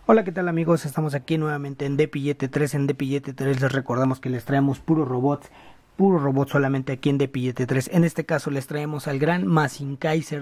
Hola, ¿qué tal amigos? Estamos aquí nuevamente en Depillete 3. En Depillete 3 les recordamos que les traemos puro robots solamente aquí en Depillete 3. En este caso les traemos al gran Mazin Kaiser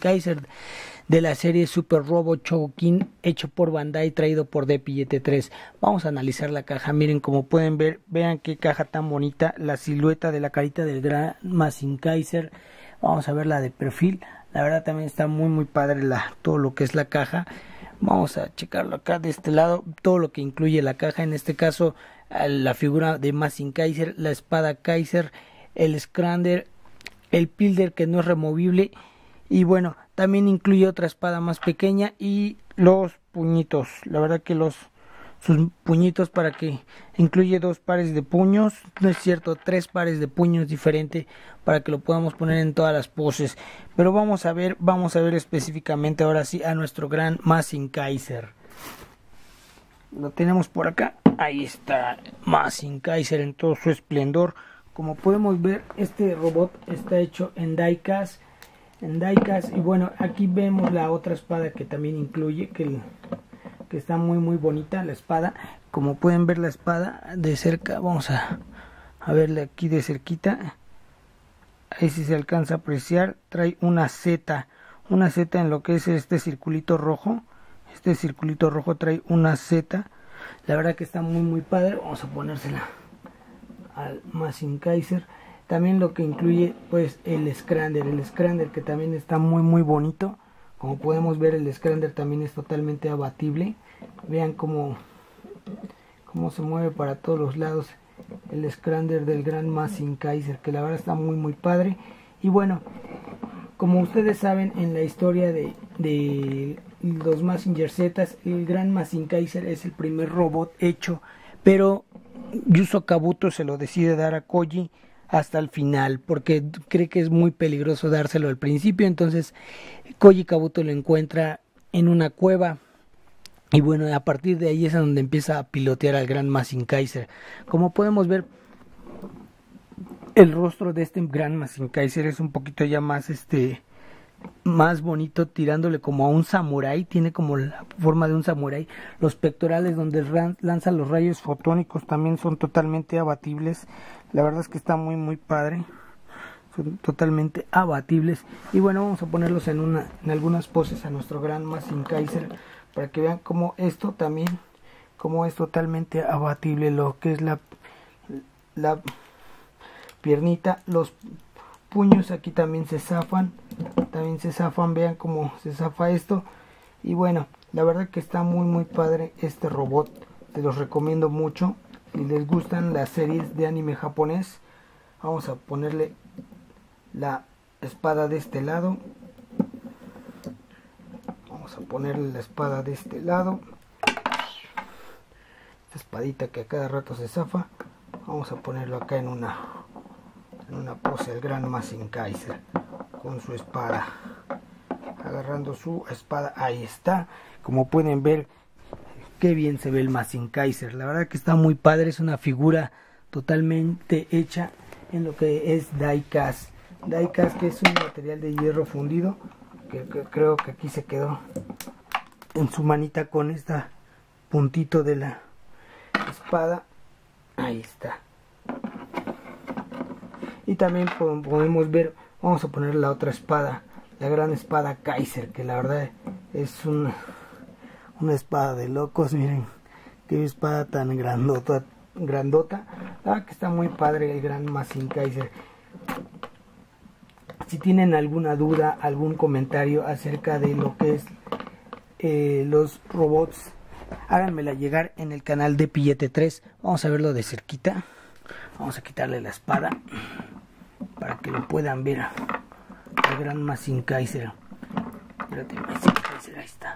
de la serie Super Robot Chogokin, hecho por Bandai, traído por Depillete 3. Vamos a analizar la caja. Miren, como pueden ver, vean qué caja tan bonita, la silueta de la carita del gran Mazin Kaiser. Vamos a verla de perfil. La verdad también está muy padre todo lo que es la caja. Vamos a checarlo acá de este lado, todo lo que incluye la caja, en este caso la figura de Mazin Kaiser, la espada Kaiser, el Skrander, el Pilder que no es removible y bueno, también incluye otra espada más pequeña y los puñitos, la verdad que sus puñitos para que incluye 2 pares de puños, no es cierto, 3 pares de puños diferentes para que lo podamos poner en todas las poses. Pero vamos a ver específicamente ahora sí a nuestro gran Mazin Kaiser. Lo tenemos por acá, ahí está Mazin Kaiser en todo su esplendor. Como podemos ver, este robot está hecho en diecast, y bueno, aquí vemos la otra espada que también incluye, que está muy bonita la espada. Como pueden ver la espada de cerca, vamos a verla aquí de cerquita. Ahí sí se alcanza a apreciar, trae una Z en lo que es este circulito rojo. Este circulito rojo trae una Z. La verdad que está muy padre. Vamos a ponérsela al Mazin Kaiser. También lo que incluye pues el Skrander que también está muy bonito. Como podemos ver, el Skrander también es totalmente abatible. Vean cómo se mueve para todos los lados el Skrander del gran Mazin Kaiser, que la verdad está muy padre. Y bueno, como ustedes saben, en la historia de los Mazinger Z, el gran Mazin Kaiser es el primer robot hecho, pero Yuzo Kabuto se lo decide dar a Koji hasta el final, porque cree que es muy peligroso dárselo al principio. Entonces Koji Kabuto lo encuentra en una cueva. Y bueno, a partir de ahí es donde empieza a pilotear al gran Mazin Kaiser. Como podemos ver, el rostro de este gran Mazin Kaiser es un poquito ya más bonito, tirándole como a un samurái. Tiene como la forma de un samurái. Los pectorales donde lanza los rayos fotónicos también son totalmente abatibles. La verdad es que está muy padre. Son totalmente abatibles. Y bueno, vamos a ponerlos en algunas poses a nuestro gran Mazin Kaiser, para que vean cómo esto también, como es totalmente abatible. Lo que es la piernita, los puños aquí también se zafan, vean cómo se zafa esto. Y bueno, la verdad que está muy padre este robot. Se los recomiendo mucho si les gustan las series de anime japonés. Vamos a ponerle la espada de este lado. Vamos a ponerle la espada de este lado. Esta espadita que a cada rato se zafa. Vamos a ponerlo acá en una pose al gran Mazin Kaiser con su espada, agarrando su espada. Ahí está. Como pueden ver, qué bien se ve el Mazin Kaiser. La verdad que está muy padre. Es una figura totalmente hecha en lo que es diecast, que es un material de hierro fundido, que creo que aquí se quedó en su manita con esta puntito de la espada. Ahí está. Y también podemos ver, vamos a poner la otra espada, la gran espada Kaiser, que la verdad es una espada de locos. Miren qué espada tan grandota. Que está muy padre el gran Mazin Kaiser. Si tienen alguna duda, algún comentario acerca de lo que es los robots, háganmela llegar en el canal de Depillete 3. Vamos a verlo de cerquita. Vamos a quitarle la espada para que lo puedan ver el gran Mazin Kaiser. Espérate, Mazin Kaiser, ahí está.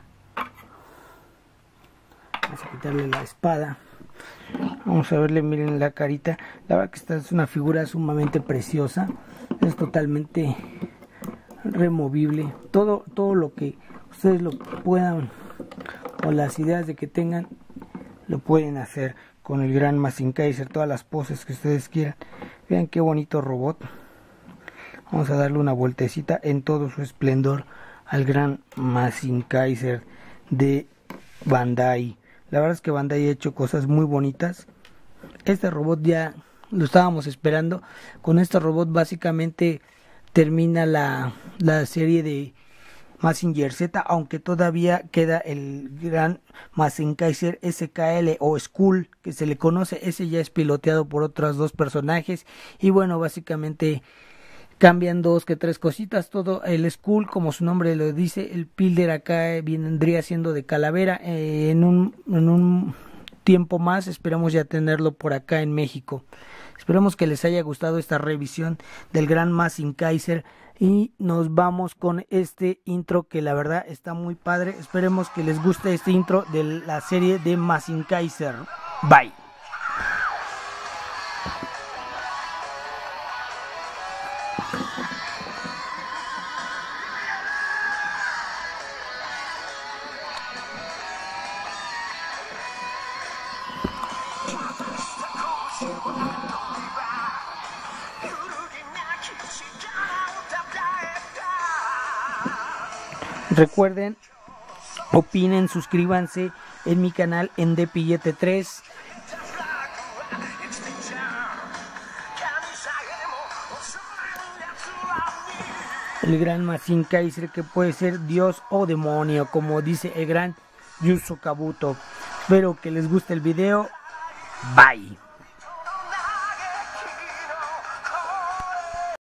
Vamos a quitarle la espada. Vamos a verle, miren la carita. La verdad que esta es una figura sumamente preciosa. Es totalmente removible. Todo lo que ustedes lo puedan, o las ideas de que tengan, lo pueden hacer con el gran Mazin Kaiser. Todas las poses que ustedes quieran. Vean qué bonito robot. Vamos a darle una vueltecita en todo su esplendor al gran Mazin Kaiser de Bandai. La verdad es que Bandai ha hecho cosas muy bonitas. Este robot ya lo estábamos esperando. Con este robot básicamente termina la serie de Mazinger Z, aunque todavía queda el gran Mazinger Kaiser SKL o Skull, que se le conoce. Ese ya es piloteado por otros dos personajes. Y bueno, básicamente cambian dos que tres cositas. Todo el Skull, como su nombre lo dice, el Pilder acá vendría siendo de calavera. En un tiempo más esperamos ya tenerlo por acá en México. Esperemos que les haya gustado esta revisión del gran Mazinger Kaiser. Y nos vamos con este intro que la verdad está muy padre. Esperemos que les guste este intro de la serie de Mazinger Kaiser. Bye. Recuerden, opinen, suscríbanse en mi canal en Depillete 3. El gran Mazinger Kaiser, que puede ser Dios o demonio, como dice el gran Yuzo Kabuto. Espero que les guste el video. Bye.